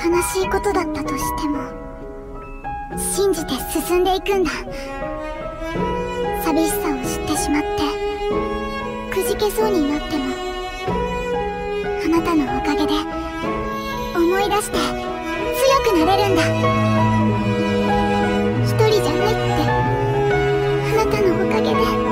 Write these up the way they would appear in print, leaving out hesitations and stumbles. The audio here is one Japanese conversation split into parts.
悲しいことだったとしても信じて進んでいくんだ。寂しさを知ってしまってくじけそうになっても、あなたのおかげで思い出して強くなれるんだ。一人じゃないって、あなたのおかげで。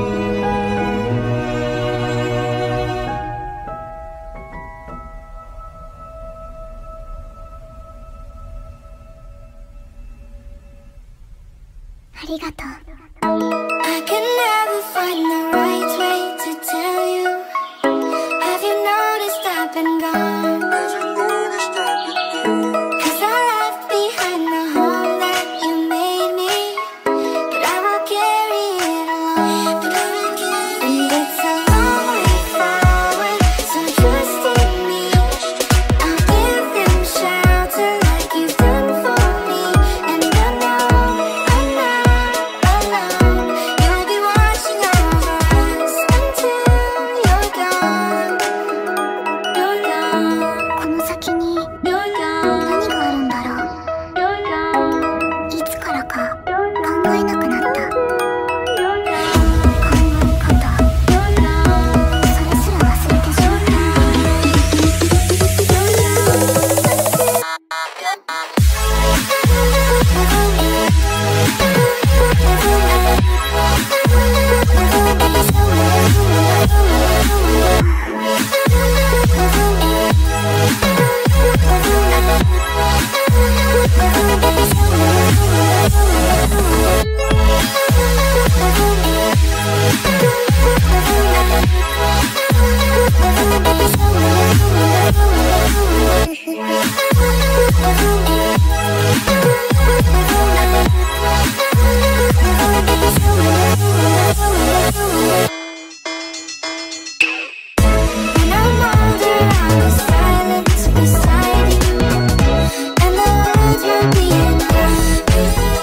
ありがとう。 I can never find the right way to tell you. Have you noticed I've been gone? 'Cause I left behind the home that you made me, but I will carry it along. And it's a long way forward, so trust in me. I'll give them shelter like you've done for me. And I know I'm not alone. You'll be watching over us until you're gone. You're gone. この先に You're 何 gone. があるんだろう。 You're gone. いつからか考えなくなった。 You're gone. 考え方、 You're gone. それすら忘れてしまった。 When I'm older, I'll be silent beside you, and the words will be enough.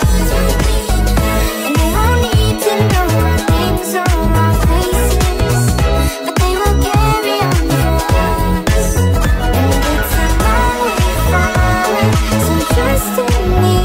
And they won't need to know our names or our faces, but they will carry on for us. And it's a long way forward, so trust in me.